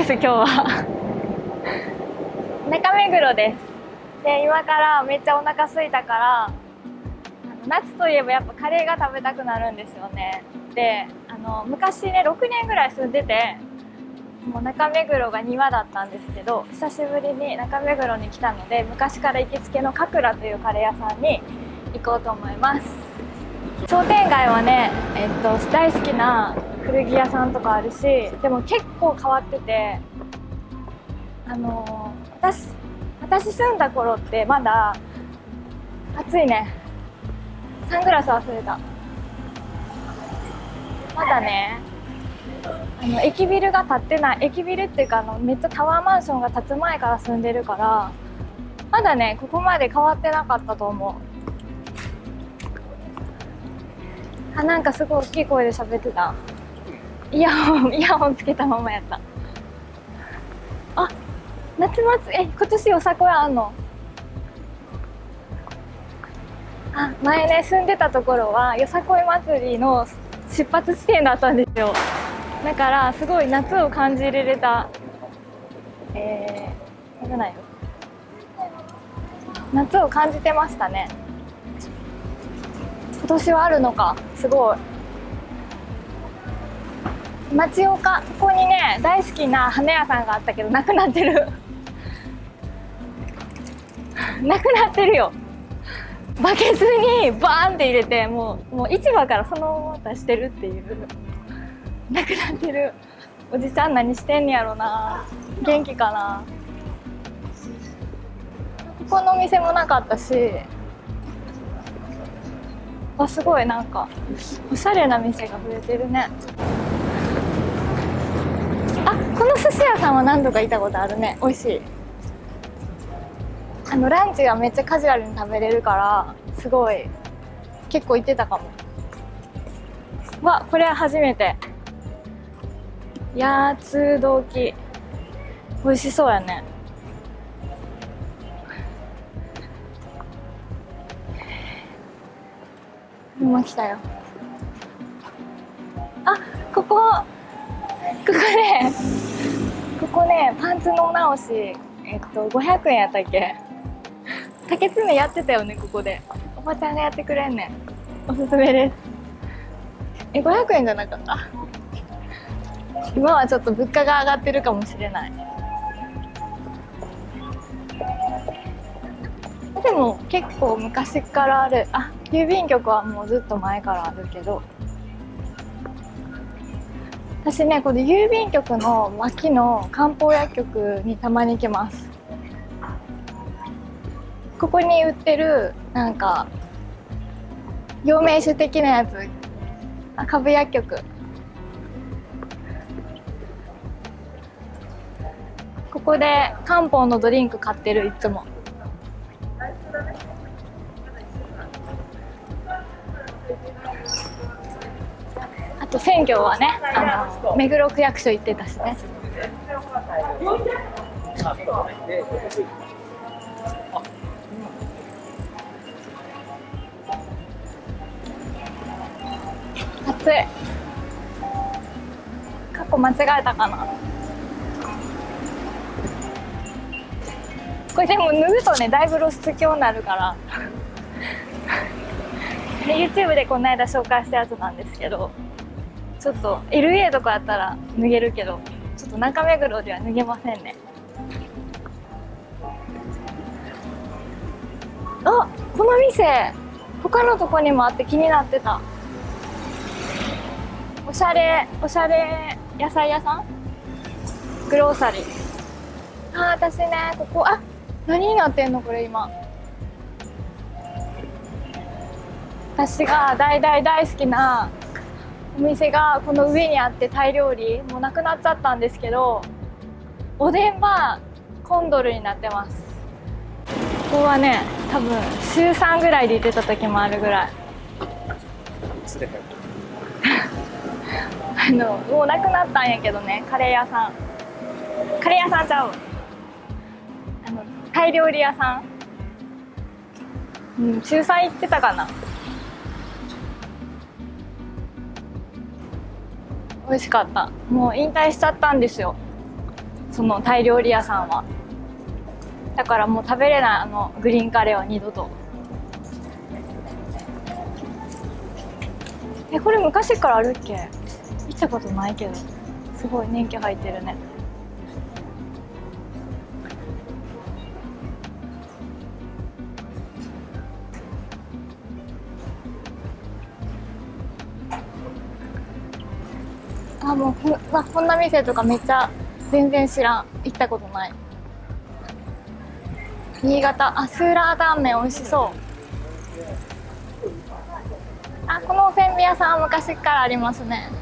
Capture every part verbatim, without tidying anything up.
です今日は中目黒です。で今からめっちゃお腹空いたから、あの夏といえばやっぱカレーが食べたくなるんですよね。であの昔ねろくねんぐらい住んでて、もう中目黒が庭だったんですけど、久しぶりに中目黒に来たので、昔から行きつけのかくらというカレー屋さんに行こうと思います。商店街はね、えっと、大好きな古着屋さんとかあるし、でも結構変わってて、あの私私住んだ頃ってまだ暑いね。サングラス忘れた。まだね、あの駅ビルが建ってない、駅ビルっていうかあのめっちゃタワーマンションが建つ前から住んでるから、まだねここまで変わってなかったと思う。あ、なんかすごい大きい声で喋ってた。イヤホンイヤホンつけたままやった。あ、夏祭り、え、今年よさこいあんの？あ、前ね住んでたところはよさこい祭りの出発地点だったんですよ。だからすごい夏を感じれれた、えー、危ないよ。夏を感じてましたね。今年はあるのか、すごい。町岡、ここにね大好きな花屋さんがあったけどなくなってるなくなってるよ。バケツにバーンって入れて、もうもう市場からそのまま出してるっていう。なくなってる。おじちゃん何してんねやろな。元気かな。ここのお店もなかったし、あ、すごいなんかおしゃれな店が増えてるね。あ、この寿司屋さんは何度か行ったことあるね。美味しい。あのランチがめっちゃカジュアルに食べれるからすごい結構行ってたかも。わ、これは初めて。八つどき、美味しそうやね。今来たよ。あ、ここここねここねパンツのお直し、えっとごひゃくえんやったっけ。竹爪やってたよね。ここでおばちゃんがやってくれんねん。おすすめです。え、ごひゃくえんじゃなかった？今はちょっと物価が上がってるかもしれない。でも結構昔からある。あ、郵便局はもうずっと前からあるけど、私ねこの郵便局の脇の漢方薬局にたまに行きます。ここに売ってるなんか陽明酒的なやつ、あ、株薬局。ここで漢方のドリンク買ってる、いつも。あと選挙はね、あの目黒区役所行ってたしね。暑い。過去間違えたかな。これでも脱ぐとねだいぶ露出狂になるからで YouTube でこの間紹介したやつなんですけど、ちょっと エルエー とかやったら脱げるけど、ちょっと中目黒では脱げませんね。あ、この店他のとこにもあって気になってた。おしゃれおしゃれ野菜屋さん、グローサリー。あー、私ねここ、あ、何になってんのこれ今。私が大大大好きなお店がこの上にあって、タイ料理もうなくなっちゃったんですけど、おでんはコンドルになってます。ここはね多分週さんぐらいで行ってた時もあるぐらいあのもうなくなったんやけどね。カレー屋さん、カレー屋さんちゃう、あのタイ料理屋さん、うん、週さん行ってたかな。美味しかった。もう引退しちゃったんですよ。 そのタイ料理屋さんは。だからもう食べれない、あのグリーンカレーは二度と。え、これ昔からあるっけ？行ったことないけど、すごい年季入ってるね。あ、もうこんな、こんな店とかめっちゃ全然知らん。行ったことない。新潟、あ、スーラータンメン美味しそう。あ、このおせんべい屋さんは昔からありますね。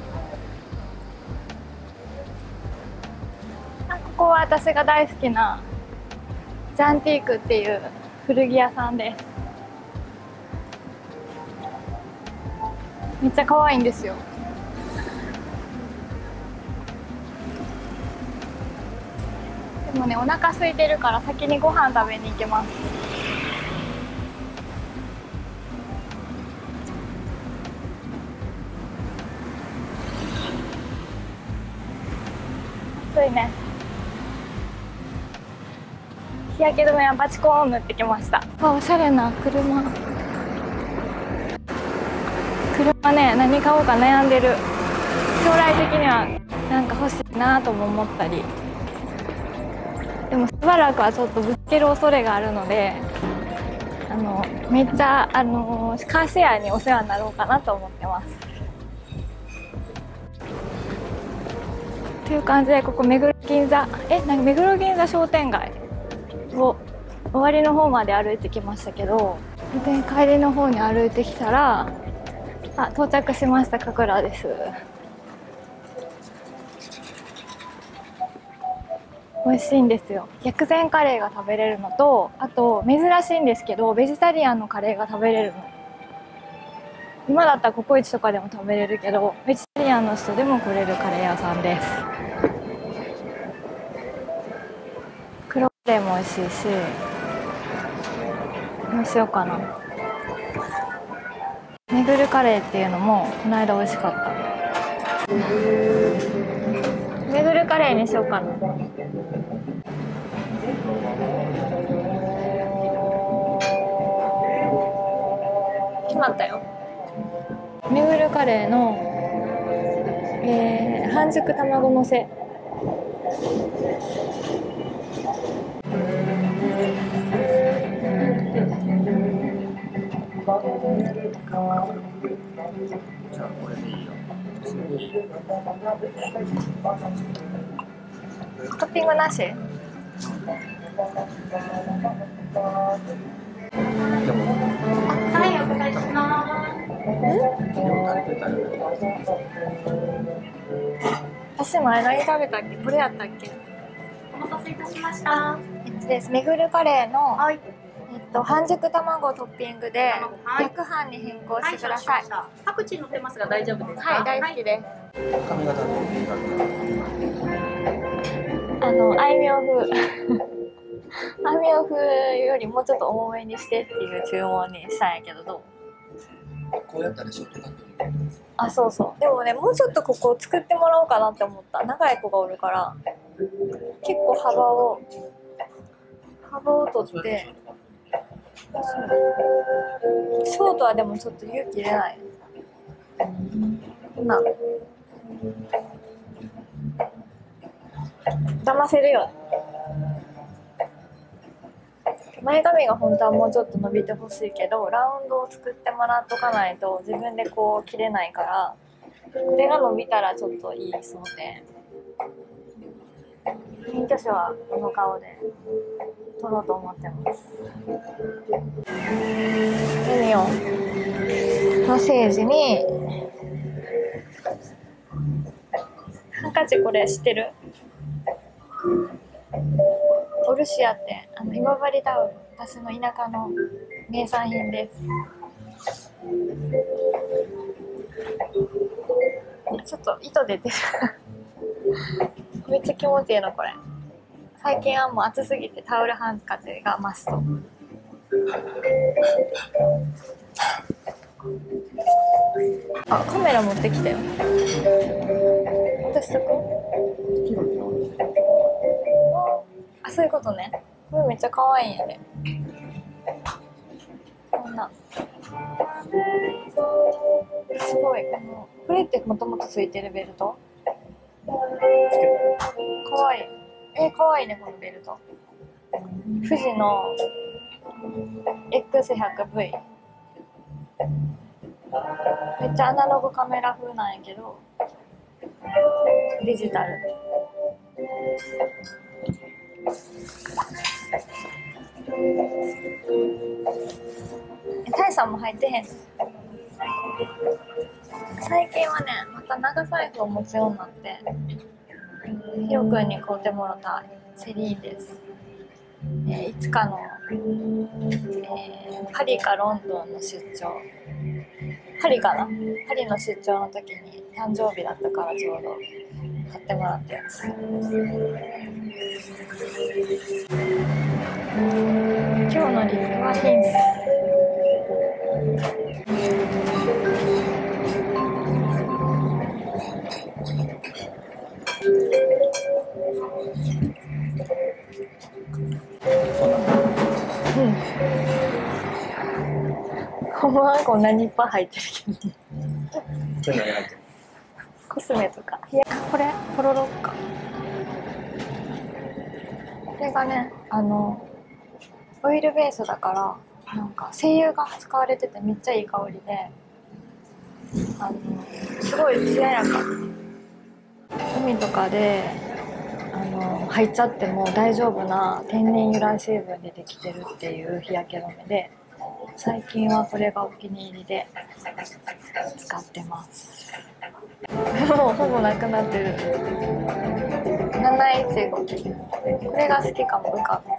あ、ここは私が大好きなジャンティークっていう古着屋さんです。めっちゃ可愛いんですよ。でもね、お腹空いてるから先にご飯食べに行けます。暑いね。日焼け止めはバチコーン塗ってきました。あ、おしゃれな車。車ね、何買おうか悩んでる。将来的にはなんか欲しいなとも思ったり。でもしばらくはちょっとぶつける恐れがあるので、あのめっちゃあのカーシェアにお世話になろうかなと思ってます。という感じで、ここ目黒銀座、え、なんか目黒銀座商店街を終わりの方まで歩いてきましたけど、で帰りの方に歩いてきたら、あ、到着しました。神楽です。美味しいんですよ。薬膳カレーが食べれるのと、あと珍しいんですけどベジタリアンのカレーが食べれるの。今だったらココイチとかでも食べれるけど、ベジタリアンの人でも来れるカレー屋さんです。黒カレーも美味しいし、どうしようかな。めぐるカレーっていうのもこの間美味しかった。めぐるカレーにしようかな。決まったよ。めぐるカレーの、えー、半熟卵のせ。 じゃあこれでいいよ。 トッピングなし？はい、お願いします。私前何食べたっけ？これやったっけ？ お待たせいたしました。 えっとです、めぐるカレーの、 はい。 えっと、半熟卵トッピングではい薬飯に変更してください。 はい、パクチー乗ってますが大丈夫ですか？ はい、大好きです。 髪型の見方。 あの、あいみょん風。あいみょん風よりもうちょっと多めにしてっていう注文にしたんやけど、どう？ こうやったらショートカットになります。 あ、そうそう。でもね、もうちょっとここを作ってもらおうかなって思った。長い子がおるから、結構幅を、幅を取って、ショートはでもちょっと勇気出ない。こんな騙せるよ。前髪が本当はもうちょっと伸びてほしいけど、ラウンドを作ってもらっとかないと自分でこう切れないから、これが伸びたらちょっといい想定。免許証はこの顔で取ろうと思ってます。何よ、マッセージにハンカチ、これ知ってる？オルシアってあの今治タオル、私の田舎の名産品です。ちょっと糸出てる。めっちゃ気持ちいいのこれ。最近はもう暑すぎてタオルハンカチがマスト。あ、カメラ持ってきたよ。私とこことね。これめっちゃ可愛いんやで。こんな。すごい。このこれってもともとついてるベルト。可愛い。え、可愛いねこのベルト。富士の エックスひゃくブイ。めっちゃアナログカメラ風なんやけどデジタル。タイさんも入ってへん。最近はねまた長財布を持つようになってヒロ君に買うてもらったセリーです。えー、いつかの、えー、パリかロンドンの出張、パリかなパリの出張の時に誕生日だったからちょうど買ってもらったやつ。今日のリップはヒンス。うん。ほんまはこんなにいっぱい入ってるけど。 これ何入ってる？ コスメとか。いや、これポロロッカ。これがね、あのオイルベースだからなんか精油が使われててめっちゃいい香りで、あのすごい艶やか。海とかであの入っちゃっても大丈夫な天然由来成分でできてるっていう日焼け止めで、最近はこれがお気に入りで使ってます。もうほぼなくなってる。なないちご、これが好きかも。浮かぶ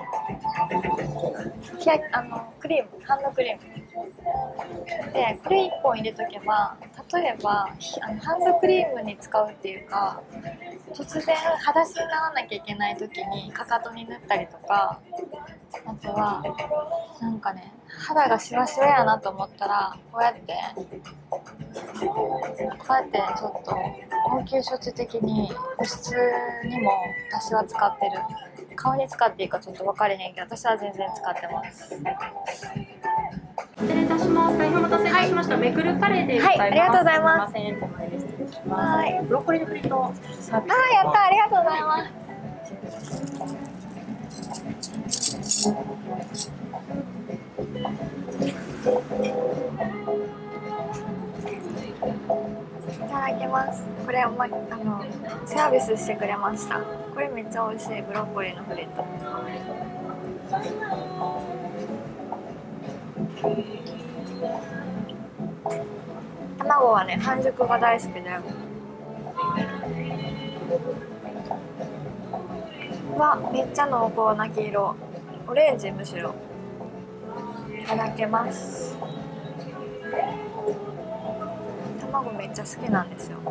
日焼あのクリーム、ハンドクリームで、これいっぽん入れとけば、例えばあのハンドクリームに使うっていうか、突然裸足にならなきゃいけない時にかかとに塗ったりとか、あとはなんかね肌がシワシワやなと思ったらこうやってこうやってちょっと応急処置的に保湿にも私は使ってる。顔に使っていいかちょっと分かれへんけど私は全然使ってます。 失礼いたします。大変お待たせいたしました。めくるカレーでございます。 はい、ありがとうございます。 すみません、お前で失礼します。 はい、 ブロッコリーのフリットサービス。 あー、やった、ありがとうございます。いただきます。これ、ま、あのサービスしてくれました。これめっちゃ美味しいブロッコリーのフリット。卵はね、半熟が大好きで。わ、めっちゃ濃厚な黄色。オレンジむしろ。いただけます。卵めっちゃ好きなんですよ。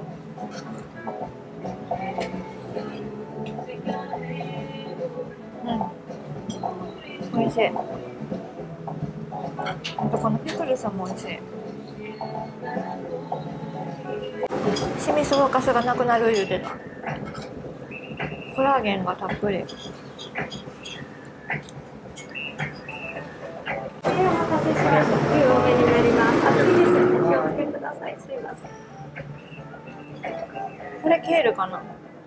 うん。美味しい。あとこのピクルスも美味しい。シミスボカスがなくなる言うてた。コラーゲンがたっぷり。お待たせしました。牛多めになります。熱いですので気をつけください。すいません。これケールかな。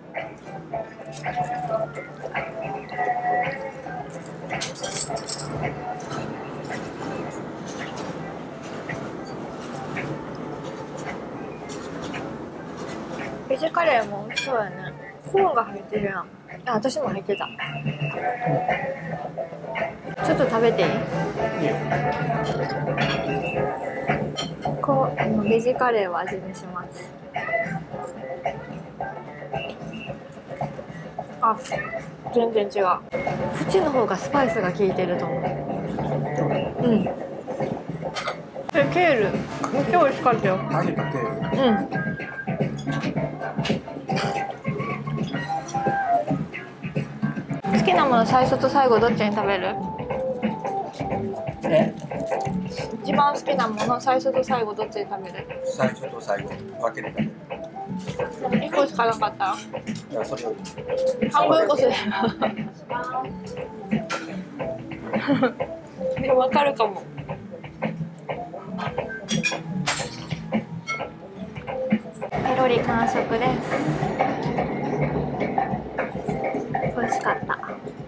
ベジカレーも美味しそうやね。コーンが入ってるやん。あ、私も入ってた。ちょっと食べていい？こう、あのベジカレーを味見します。あ、全然違う。こっちの方がスパイスが効いてると思う。うん。これケール、めっちゃ美味しかったよ。 何かケール？ うん。好きなもの最初と最後どっちに食べる？ え？ 一番好きなもの最初と最後どっちで食べる？ 最初と最後分けて食べる。 いっこしかなかった。 いや、それより。 半分こする。でもわかるかも。ペロリ完食です。美味しかった。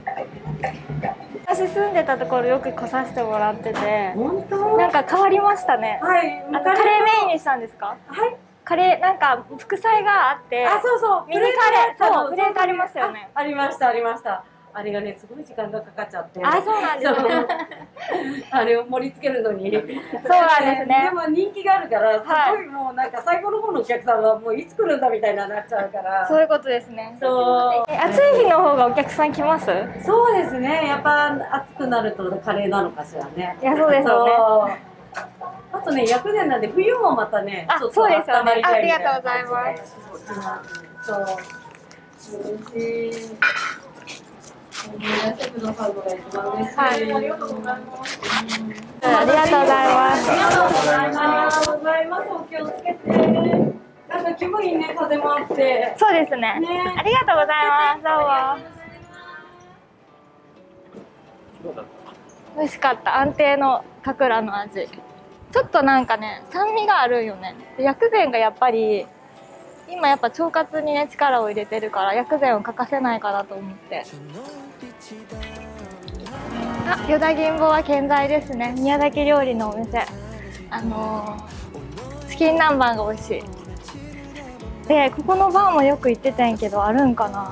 私住んでたところよく来させてもらってて、 本当？ なんか変わりましたね。 はい。 あのカレーメインにしたんですか？ はい。 カレーなんか副菜があって、 あ、そうそう。 ミニカレー、そう、プレートありますよね。 ありました、ありました。あれがね、すごい時間がかかっちゃって。 あ、そうなんですね。 あれを盛り付けるのに。そうなんですね。 でも人気があるから、すごいもうなんか最後の方のお客さんはもういつ来るんだみたいになっちゃうから。 そういうことですね。 そう。 暑い日の方がお客さん来ます？ そうですね。やっぱ暑くなるとカレーなのかしらね。 いや、そうですよね。 あとね、薬膳なんで冬もまたね、 あ、 ちょっとそうですよね。 温まりたいみたいなありがとうございます。 そう。嬉しい。いらっしゃくださるのが一番嬉しい。はい、ありがとうございます。 ありがとうございます。 ありがとうございます。お気をつけて。なんか気分いいね、風もあって。 そうですね。 ね、 ありがとうございます。どうも。美味しかった。安定のかくらの味。ちょっとなんかね、酸味があるよね。薬膳がやっぱり今やっぱ腸活にね力を入れてるから薬膳を欠かせないかなと思って。あ、よだ銀坊は健在ですね。宮崎料理のお店。あのー、チキン南蛮が美味しい。で、ここのバーもよく行ってたんやけど、あるんかな。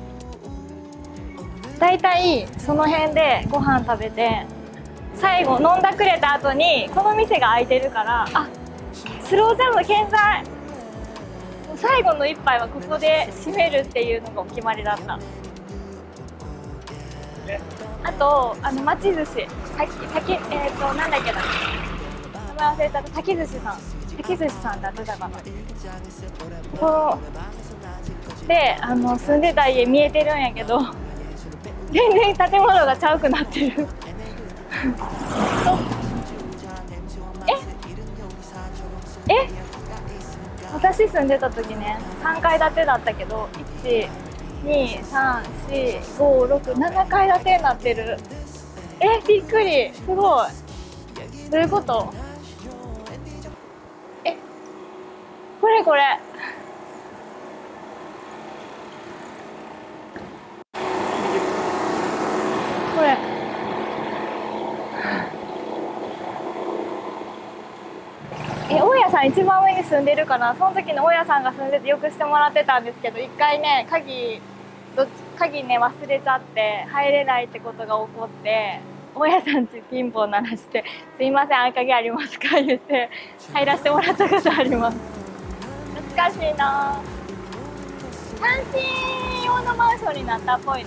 だいたいその辺でご飯食べて、最後飲んだくれた後にこの店が開いてるから、あ、スロージャム健在。最後の一杯はここで締めるっていうのがお決まりだった。あと、あの町寿司、たき、たき、えっと、なんだっけな。名前忘れた、滝寿司さん。滝寿司さんだってたかな。こう。で、あの、住んでた家見えてるんやけど、全然建物がちゃうくなってる。ええ私住んでた時ね、さんかい建てだったけど、いち、に、さん、し、ご、ろく、ななかい建てになってる。え、びっくり。すごい。どういうこと？え、これこれ。これ。え、大家さん一番上に住んでるかな。その時の大家さんが住んでてよくしてもらってたんですけど、一回ね、鍵どっち鍵ね忘れちゃって入れないってことが起こって、大家さんちピンポン鳴らして「すいません、合鍵ありますか?」言って入らせてもらったことあります。懐かしいな。単身用のマンションになったっぽいね。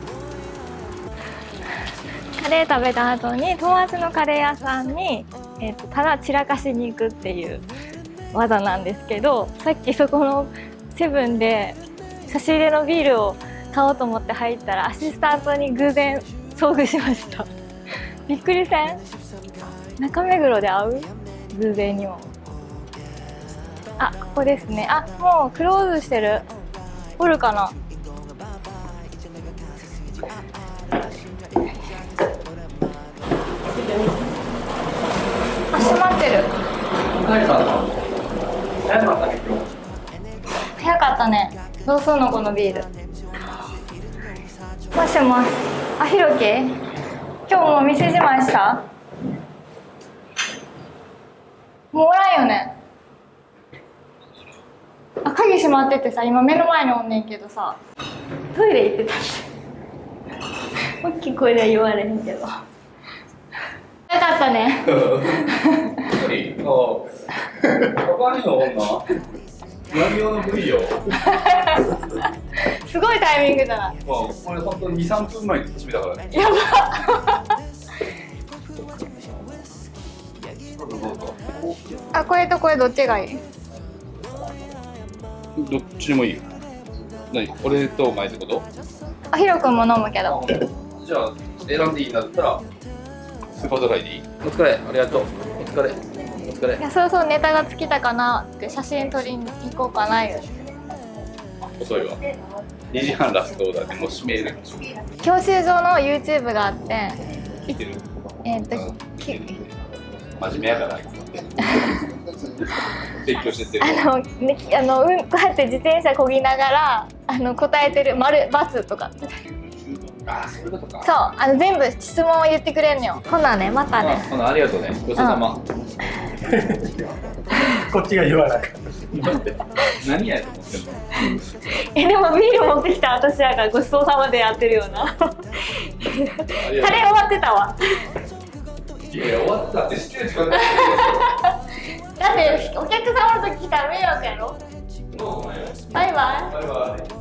カレー食べた後に友達のカレー屋さんに、えー、とただ散らかしに行くっていう技なんですけど、さっきそこのセブンで差し入れのビールを買おうと思って入ったらアシスタントに偶然遭遇しました。びっくりせん？中目黒で会う？偶然にも。あ、ここですね。あ、もうクローズしてる。おるかな。あ、閉まってる。早かったね。どうすんのこのビール。もしもし。あ、ひろき。今日もう店じまいした？もうおらんよね。あ、鍵閉まっててさ、今目の前におんねんけどさ、トイレ行ってたって大きい声で言われへんけど。よかったね。 他にの女何用の部位よ。 すごいタイミングじゃない。 まあ、これ本当にに、さんぷんまえに閉めたからね。 やばっ。あ、これとこれどっちがいい？ どっちでもいいよ。何？俺とお前ってこと？ あ、ヒロ君も飲むけど。 じゃあ選んでいいんだったらスーパードライでいい？お疲れ、ありがとう。お疲れ。お疲れ。 いや、そろそろネタが尽きたかなって写真撮りに行こうかな言うて。 遅いわ。にじはんラストオーダーでもう閉める。 教習所の YouTube があって、 見てる？ えっとき真面目やから。勉強してってる。 あの、ね、あの、うん、こうやって自転車こぎながら、あの、答えてる、丸、×とか。 あ、そういうことか。 そう、あの、全部質問を言ってくれんのよ。ほなね、またね。 ほな、ありがとうね。ごちそうさま。 こっちが言わない。 何やと思ってんの？ え、でもビール持ってきた私やからごちそうさまでやってるよな。カレー終わってたわ。 いやいや、終わったって知ってる時間だだってお客様と来たら迷惑やろ。バイバイ。 バイバイ。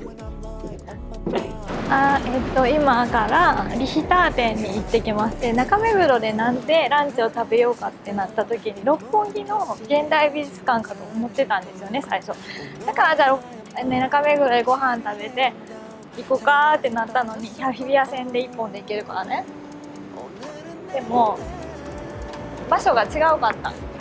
あー、えっと今からリヒター店に行ってきます。で、中目黒でなんでランチを食べようかってなった時に六本木の現代美術館かと思ってたんですよね、最初。だからじゃあ、ね、中目黒でご飯食べて行こうかってなったのに、日比谷線で一本で行けるからね。でも場所が違うかった。